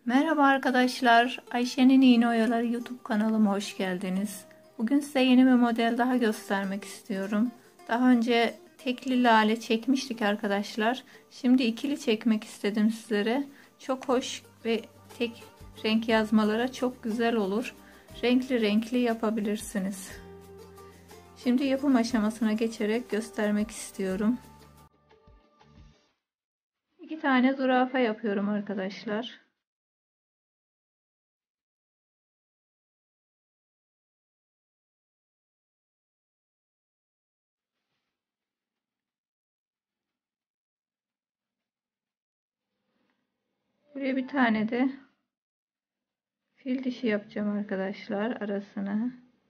Merhaba arkadaşlar, Ayşe'nin İğne Oyaları YouTube kanalıma hoş geldiniz. Bugün size yeni bir model daha göstermek istiyorum. Daha önce tekli lale çekmiştik arkadaşlar. Şimdi ikili çekmek istedim sizlere. Çok hoş ve tek renk yazmalara çok güzel olur. Renkli renkli yapabilirsiniz. Şimdi yapım aşamasına geçerek göstermek istiyorum. 2 tane zürafa yapıyorum arkadaşlar. Buraya bir tane de fil dişi yapacağım arkadaşlar arasına.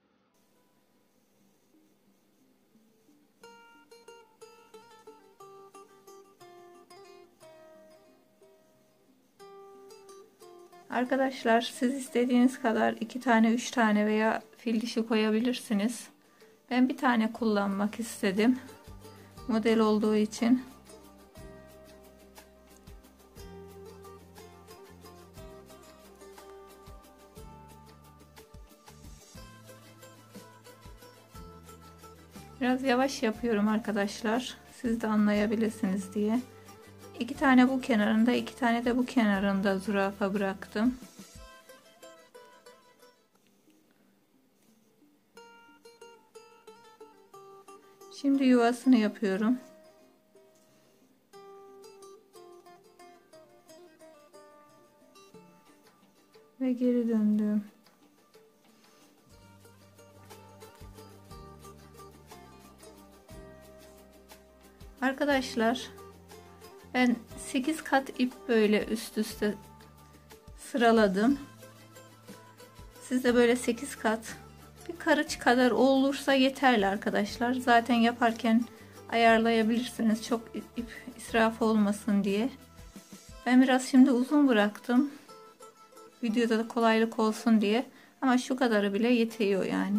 Arkadaşlar siz istediğiniz kadar 2 tane 3 tane veya fil dişi koyabilirsiniz. Ben bir tane kullanmak istedim. Model olduğu için. Biraz yavaş yapıyorum arkadaşlar. Siz de anlayabilirsiniz diye. 2 tane bu kenarında, 2 tane de bu kenarında zürafa bıraktım. Şimdi yuvasını yapıyorum. Ve geri döndüm. Arkadaşlar ben 8 kat ip böyle üst üste sıraladım. Siz de böyle 8 kat bir karış kadar olursa yeterli arkadaşlar. Zaten yaparken ayarlayabilirsiniz. Çok ip israfı olmasın diye. Ben biraz şimdi uzun bıraktım. Videoda da kolaylık olsun diye. Ama şu kadarı bile yetiyor yani.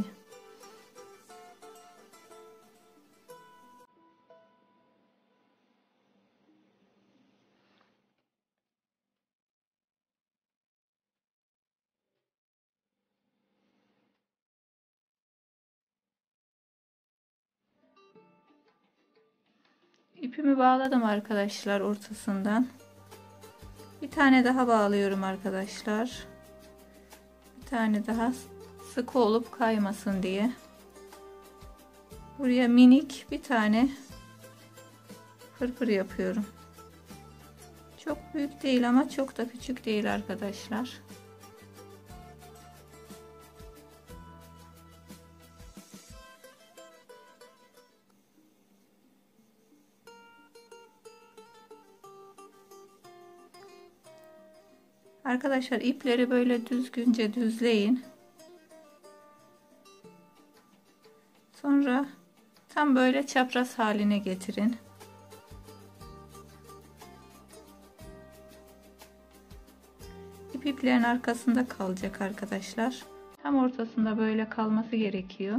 İpimi bağladım arkadaşlar ortasından. Bir tane daha bağlıyorum arkadaşlar. Bir tane daha sıkı olup kaymasın diye. Buraya minik bir tane pırpır yapıyorum. Çok büyük değil ama çok da küçük değil arkadaşlar. Arkadaşlar ipleri böyle düzgünce düzleyin. Sonra tam böyle çapraz haline getirin. İplerin arkasında kalacak arkadaşlar. Tam ortasında böyle kalması gerekiyor.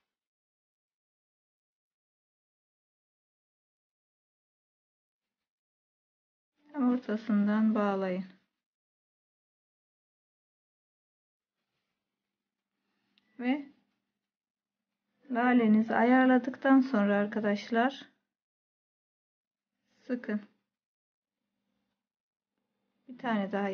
Tam ortasından bağlayın. Ve lalenizi ayarladıktan sonra arkadaşlar sıkın. Bir tane daha.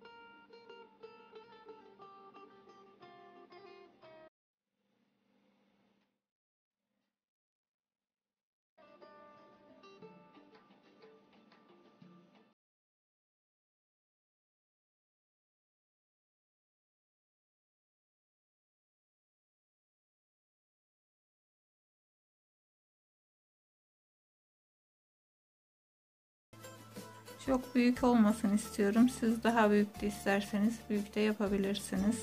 Çok büyük olmasın istiyorum. Siz daha büyük de isterseniz büyük de yapabilirsiniz.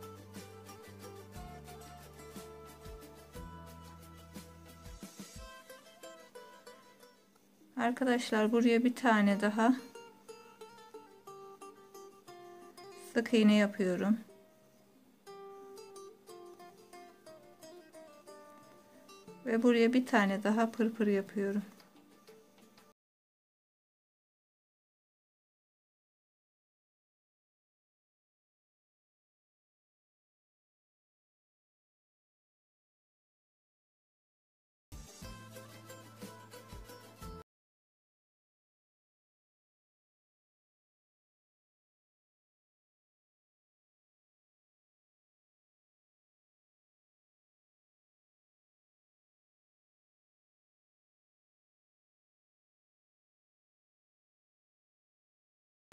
Arkadaşlar buraya bir tane daha sık iğne yapıyorum. Ve buraya bir tane daha pırpır yapıyorum.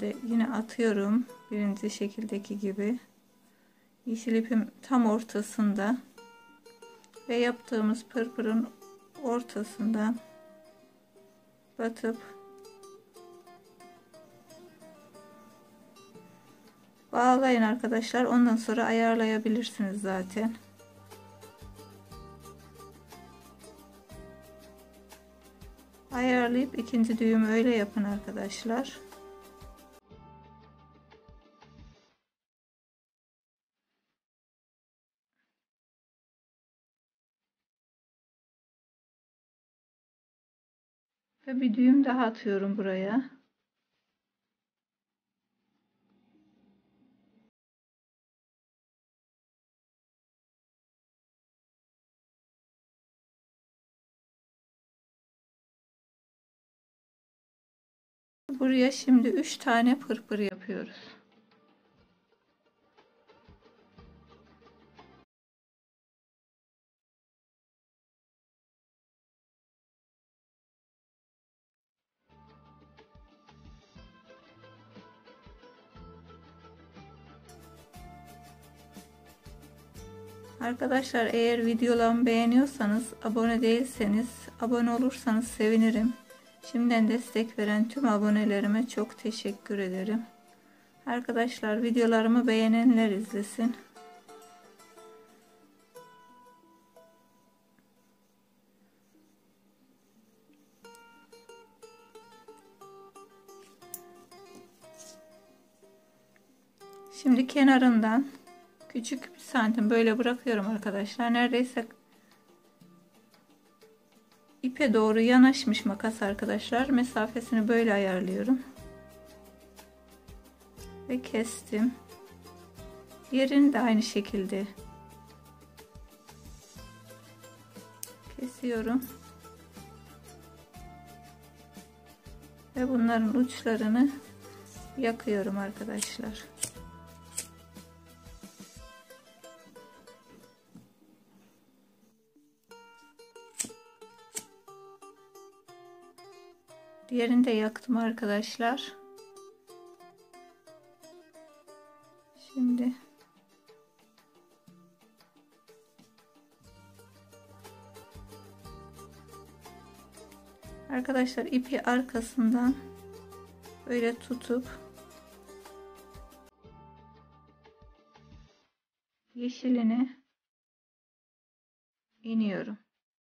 şekilde yine atıyorum. Birinci şekildeki gibi. Yeşil ipim tam ortasında. Ve yaptığımız pırpırın ortasından batıp bağlayın arkadaşlar. Ondan sonra ayarlayabilirsiniz zaten. Ayarlayıp ikinci düğümü öyle yapın arkadaşlar. Ve bir düğüm daha atıyorum buraya. Buraya şimdi 3 tane pırpır yapıyoruz. Arkadaşlar eğer videolarımı beğeniyorsanız, abone değilseniz, abone olursanız sevinirim. Şimdiden destek veren tüm abonelerime çok teşekkür ederim. Arkadaşlar videolarımı beğenenler izlesin. Şimdi kenarından küçük bir santim böyle bırakıyorum arkadaşlar. Neredeyse ipe doğru yanaşmış makas arkadaşlar. Mesafesini böyle ayarlıyorum. Ve kestim. Yerini de aynı şekilde kesiyorum. Ve bunların uçlarını yakıyorum arkadaşlar. Diğerini de yaktım arkadaşlar. Şimdi arkadaşlar ipi arkasından böyle tutup yeşilini iniyorum.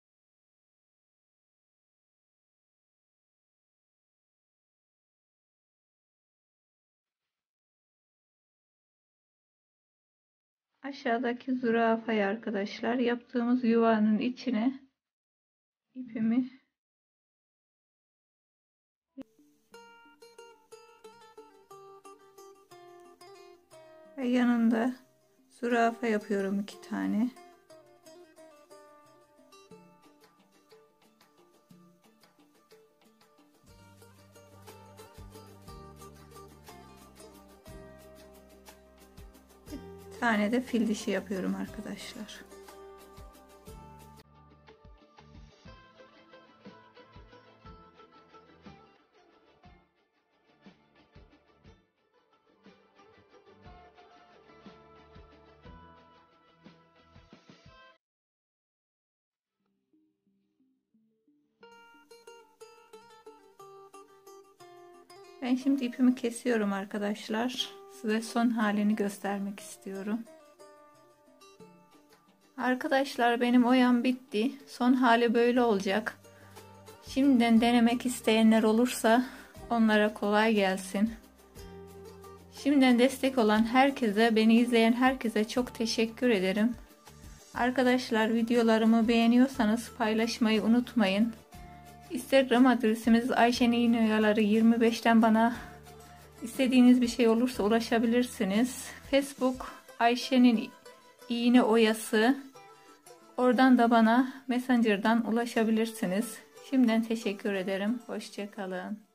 Aşağıdaki zürafayı arkadaşlar yaptığımız yuvanın içine ipimi ve yanında zürafa yapıyorum 2 tane. Bir tane de fil dişi yapıyorum arkadaşlar. Ben şimdi ipimi kesiyorum arkadaşlar. Size son halini göstermek istiyorum. Arkadaşlar benim oyam bitti. Son hali böyle olacak. Şimdiden denemek isteyenler olursa onlara kolay gelsin. Şimdiden destek olan herkese, beni izleyen herkese çok teşekkür ederim. Arkadaşlar videolarımı beğeniyorsanız paylaşmayı unutmayın. Instagram adresimiz Ayşe'nin iğne oyaları 25'ten bana istediğiniz bir şey olursa ulaşabilirsiniz. Facebook Ayşe'nin iğne oyası. Oradan da bana Messenger'dan ulaşabilirsiniz. Şimdiden teşekkür ederim. Hoşça kalın.